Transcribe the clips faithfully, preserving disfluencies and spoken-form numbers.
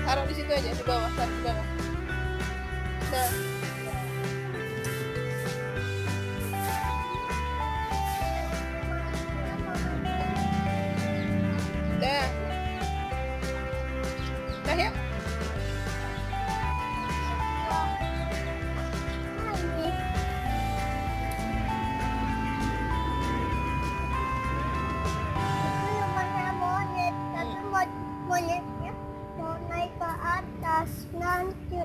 Taruh di situ aja, di bawah, taruh di bawah. Dah. Dah. Dah ya. Monyetnya mau naik ke atas nanti.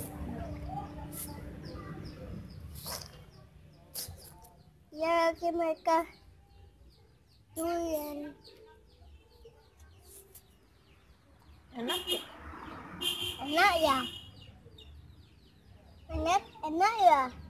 Ya lagi mereka durian. Enak ya? Enak ya? Enak, enak ya?